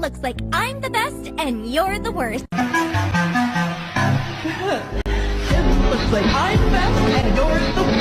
looks like I'm the best and you're the worst. It looks like I'm the best and you're the